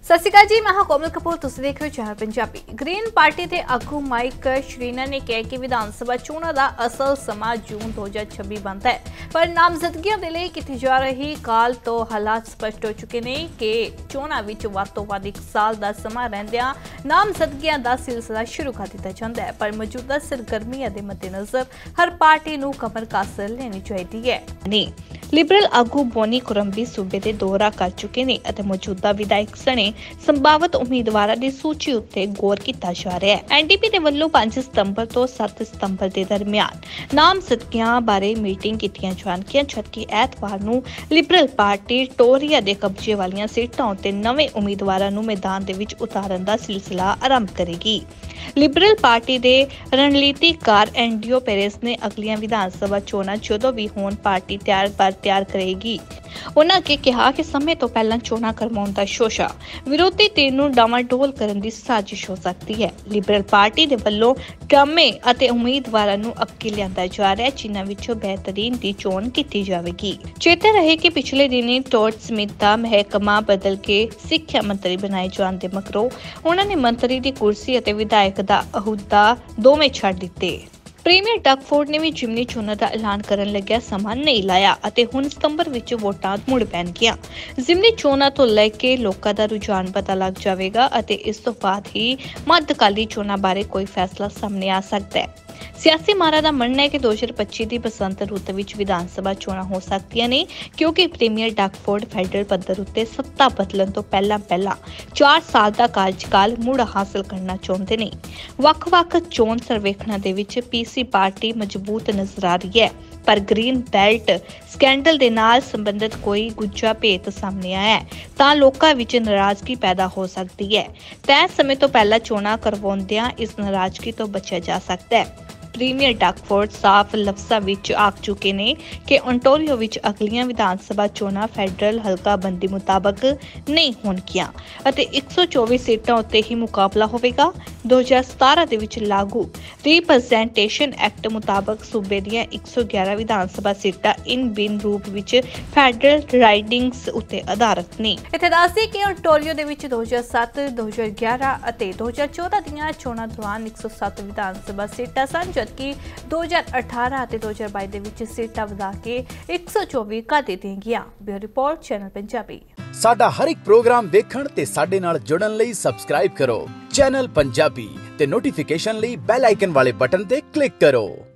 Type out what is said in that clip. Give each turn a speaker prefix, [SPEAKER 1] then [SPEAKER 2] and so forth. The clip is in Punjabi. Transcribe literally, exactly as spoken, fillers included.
[SPEAKER 1] ਸਤਿ ਸ਼੍ਰੀ ਅਕਾਲ ਜੀ, ਮੈਂ ਹਾਂ ਕੋਮਲ ਕਪੂਰ। ਤੁਸੀਂ ਦੇਖ ਰਹੇ ਹੋ ਚੈਨਲ ਪੰਜਾਬੀ। ਗ੍ਰੀਨ ਪਾਰਟੀ ਦੇ ਆਗੂ ਮਾਈਕ ਸ਼੍ਰੀਨਾ ਨੇ ਕਿਹਾ ਕਿ ਵਿਧਾਨ ਸਭਾ ਚੋਣਾਂ ਦਾ ਅਸਲ ਸਮਾਂ ਜੂਨ ਦੋ ਹਜ਼ਾਰ ਛੱਬੀ ਬਣਦਾ ਹੈ, ਪਰ ਨਾਮਜ਼ਦਗੀਆਂ ਦੇ ਲਈ ਕੀਤੀ ਜਾ ਰਹੀ ਕਾਲ ਤੋਂ ਹਾਲਾਤ ਸਪਸ਼ਟ ਹੋ ਚੁੱਕੇ ਨੇ ਕਿ ਚੋਣਾਂ ਵਿੱਚ ਵੱਧ ਤੋਂ ਵੱਧ ਇੱਕ ਸਾਲ ਦਾ ਸਮਾਂ ਰਹਿੰਦਿਆਂ ਨਾਮਜ਼ਦਗੀਆਂ ਦਾ ਸਿਲਸਿਲਾ ਸ਼ੁਰੂ ਕਰ ਦਿੱਤਾ ਜਾਂਦਾ ਹੈ। ਪਰ ਮੌਜੂਦਾ ਸਰਗਰਮੀਆਂ ਦੇ ਮੱਦੇਨਜ਼ਰ ਹਰ ਪਾਰਟੀ ਨੂੰ ਕਮਰ ਕਸ ਲੈਣੀ ਚਾਹੀਦੀ ਹੈ। ਲਿਬਰਲ ਆਗੂ ਬੋਨੀ ਕੁਰੰਬੀ ਸੂਬੇ ਦੇ ਦੌਰਾ ਕਰ ਚੁੱਕੇ ਨੇ ਅਤੇ ਮੌਜੂਦਾ ਵਿਧਾਇਕ ਸਣੇ ਸੰਭਾਵਤ ਉਮੀਦਵਾਰਾਂ ਦੀ ਸੂਚੀ ਉੱਤੇ ਗੌਰ ਕੀਤਾ ਜਾ ਰਿਹਾ ਹੈ। ਐਨਡੀਪੀ ਦੇ ਵੱਲੋਂ ਪੰਜ ਸਤੰਬਰ ਤੋਂ ਸੱਤ ਸਤੰਬਰ ਦੇ ਦਰਮਿਆਨ ਨਾਮਜ਼ਦਗੀਆਂ ਬਾਰੇ ਮੀਟਿੰਗ ਕੀਤੀਆਂ ਜਾਣਗੀਆਂ, ਜਦਕਿ ਐਤਵਾਰ ਨੂੰ ਲਿਬਰਲ ਪਾਰਟੀ ਟੋਰੀਆ ਦੇ ਕਬਜ਼ੇ ਵਾਲੀਆਂ ਸੀਟਾਂ ਉੱਤੇ ਨਵੇਂ ਉਮੀਦਵਾਰਾਂ ਨੂੰ ਮੈਦਾਨ ਦੇ ਵਿੱਚ ਉਤਾਰਨ ਦਾ ਸਿਲਸਿਲਾ ਆਰੰਭ ਕਰੇਗੀ। ਲਿਬਰਲ ਪਾਰਟੀ ਦੇ ਰਣਨੀਤੀਕਾਰ ਐਂਡਿਓ ਪੈਰੇਸ ਨੇ ਅਗਲੀਆਂ ਵਿਧਾਨ ਸਭਾ ਚੋਣਾਂ ਜਦੋਂ ਵੀ ਹੋਣ ਪਾਰਟੀ ਤਿਆਰ ਪਰ ਤਿਆਰ ਕਰੇਗੀ। ਉਹਨਾਂ ਅੱਗੇ ਕਿਹਾ ਕਿ ਸਮੇਂ ਤੋਂ ਪਹਿਲਾਂ ਚੋਣਾਂ ਕਰਵਾਉਣ ਦਾ ਸ਼ੋਸ਼ਾ ਵਿਰੋਧੀ ਧਿਰ ਨੂੰ ਡਾਵਾਡੋਲ ਕਰਨ ਦੀ ਸਾਜ਼ਿਸ਼ ਹੋ ਸਕਦੀ ਹੈ। ਲਿਬਰਲ ਪਾਰਟੀ ਦੇ ਵੱਲੋਂ ਡਰਾਮੇ ਅਤੇ ਉਮੀਦਵਾਰਾਂ ਨੂੰ ਅੱਗੇ ਲਿਆਂਦਾ ਜਾ ਰਿਹਾ, ਜਿਨ੍ਹਾਂ ਵਿੱਚੋਂ ਬਿਹਤਰੀਨ ਦੀ ਚੋਣ ਕੀਤੀ ਜਾਵੇਗੀ। ਚੇਤੇ ਰਹੇ ਕਿ ਪਿਛਲੇ ਦਿਨੀ ਟੋਡ ਸਮਿਥ ਦਾ ਮਹਿਕਮਾ ਬਦਲ ਕੇ ਸਿੱਖਿਆ ਮੰਤਰੀ ਬਣਾਏ ਜਾਣ ਦੇ ਮਗਰੋਂ ਉਹਨਾਂ ਨੇ ਮੰਤਰੀ ਦੀ ਕੁਰਸੀ ਅਤੇ ਵਿਧਾਇਕ ਦਾ ਅਹੁਦਾ ਦੋਵੇਂ ਛੱਡ ਦਿੱਤੇ। ਪ੍ਰੀਮੀਅਰ ਡਗ ਫੋਰਡ ਨੇ ਵੀ ਜਿਮਨੀ ਚੋਣਾਂ ਦਾ ਐਲਾਨ ਕਰਨ ਲੱਗਿਆ ਸਮਾਂ ਨਹੀਂ ਲਾਇਆ ਅਤੇ ਹੁਣ ਸਤੰਬਰ ਵਿੱਚ ਵੋਟਾਂ ਮੁੜ ਪੈਣਗੀਆਂ। ਜਿਮਨੀ ਚੋਣਾਂ ਤੋਂ ਲੈ ਕੇ ਲੋਕਾਂ ਦਾ ਰੁਝਾਨ ਪਤਾ ਲੱਗ ਜਾਵੇਗਾ ਅਤੇ ਇਸ ਤੋਂ ਬਾਅਦ ਹੀ ਮੱਧਕਾਲੀ ਚੋਣਾਂ ਬਾਰੇ ਕੋਈ ਫੈਸਲਾ ਸਾਹਮਣੇ ਆ ਸਕਦਾ ਹੈ। ਸਿਆਸੀ ਮਾਹਰਾਂ ਦਾ ਮੰਨਣਾ ਹੈ ਕਿ ਦੋ ਹਜ਼ਾਰ ਪੱਚੀ ਦੀ ਬਸੰਤ ਰੁੱਤ ਵਿੱਚ ਵਿਧਾਨ ਸਭਾ ਚੋਣਾਂ ਹੋ ਸਕਦੀਆਂ ਨੇ, ਕਿਉਂਕਿ ਪ੍ਰੀਮੀਅਰ ਡਗ ਫੋਰਡ ਫੈਡਰਲ ਪੱਧਰ ਉੱਤੇ ਸੱਤਾ ਬਦਲਣ ਤੋਂ ਪਹਿਲਾਂ ਪਹਿਲਾਂ ਚਾਰ ਸਾਲ ਦਾ ਕਾਰਜਕਾਲ ਮੁੜ ਹਾਸਲ ਕਰਨਾ ਚਾਹੁੰਦੇ ਨੇ। ਵੱਖ-ਵੱਖ ਚੋਣ ਸਰਵੇਖਣਾਂ ਦੇ ਵਿੱਚ ਪੀਸੀ ਪਾਰਟੀ ਮਜ਼ਬੂਤ ਨਜ਼ਰ ਆ ਰਹੀ ਹੈ, ਪਰ ਗ੍ਰੀਨ ਬੈਲਟ ਸਕੈਂਡਲ ਦੇ ਨਾਲ ਸੰਬੰਧਿਤ ਕੋਈ ਗੁੱਝਾ ਭੇਤ ਸਾਹਮਣੇ ਆਇਆ ਹੈ ਤਾਂ ਲੋਕਾਂ ਵਿੱਚ ਨਾਰਾਜ਼ਗੀ ਪੈਦਾ ਹੋ ਸਕਦੀ ਹੈ। ਤੈਅ ਸਮੇਂ ਤੋਂ ਪਹਿਲਾਂ ਚੋਣਾਂ ਕਰਵਾਉਂਦਿਆਂ ਇਸ ਨਾਰਾਜ਼ਗੀ ਤੋਂ ਬਚਿਆ ਜਾ ਸਕਦਾ ਹੈ। ਪ੍ਰੀਮੀਅਰ ਡਗ ਫੋਰਡ ਸਾਫ਼ ਲਫ਼ਜ਼ਾਂ ਵਿੱਚ ਆਖ ਚੁੱਕੇ ਨੇ ਕਿ ਓਨਟਾਰੀਓ ਵਿੱਚ ਅਗਲੀਆਂ ਵਿਧਾਨ ਸਭਾ ਚੋਣਾਂ ਫੈਡਰਲ ਹਲਕਾਬੰਦੀ ਮੁਤਾਬਕ ਨਹੀਂ ਹੋਣਗੀਆਂ ਅਤੇ ਇੱਕ ਸੌ ਚੌਵੀ ਸੀਟਾਂ ਉੱਤੇ ਹੀ ਮੁਕਾਬਲਾ ਹੋਵੇਗਾ। ਦੋ ਹਜ਼ਾਰ ਸਤਾਰਾਂ ਦੇ ਵਿੱਚ ਲਾਗੂ ਰਿਪਰੈਜ਼ੈਂਟੇਸ਼ਨ ਐਕਟ ਮੁਤਾਬਕ ਸੂਬੇ ਦੀਆਂ ਇੱਕ ਸੌ ਗਿਆਰਾਂ ਵਿਧਾਨ ਸਭਾ ਸੀਟਾਂ ਇਨ ਬਿਨ ਰੂਪ ਵਿੱਚ ਫੈਡਰਲ ਰਾਈਡਿੰਗਸ ਉੱਤੇ ਆਧਾਰਿਤ ਨੇ। ਇੱਥੇ ਦੱਸਦੇ ਕਿ ਓਨਟਾਰੀਓ ਦੇ ਵਿੱਚ ਦੋ ਹਜ਼ਾਰ ਸੱਤ, ਦੋ ਹਜ਼ਾਰ ਗਿਆਰਾਂ ਅਤੇ ਦੋ ਹਜ਼ਾਰ ਚੌਦਾਂ ਦੀਆਂ ਚੋਣਾਂ ਦੌਰਾਨ ਇੱਕ ਸੌ ਸੱਤ ਵਿਧਾਨ ਸਭਾ ਸੀਟਾਂ ਸਨ, ਜਦਕਿ ਦੋ ਹਜ਼ਾਰ ਅਠਾਰਾਂ ਅਤੇ ਦੋ ਹਜ਼ਾਰ ਬਾਈ ਦੇ ਵਿੱਚ ਸੀਟਾਂ ਵਧਾ ਕੇ ਇੱਕ ਸੌ ਚੌਵੀ ਕਰ ਦਿੱਤੀਆਂ ਗਈਆਂ। Bureau report, channel Punjabi.
[SPEAKER 2] ਸਾਡਾ ਹਰ ਇੱਕ ਪ੍ਰੋਗਰਾਮ ਦੇਖਣ ਤੇ ਸਾਡੇ ਨਾਲ ਜੁੜਨ ਲਈ ਸਬਸਕ੍ਰਾਈਬ ਕਰੋ ਚੈਨਲ ਪੰਜਾਬੀ ਤੇ ਨੋਟੀਫਿਕੇਸ਼ਨ ਲਈ ਬੈਲ ਆਈਕਨ ਵਾਲੇ ਬਟਨ ਤੇ ਕਲਿੱਕ ਕਰੋ।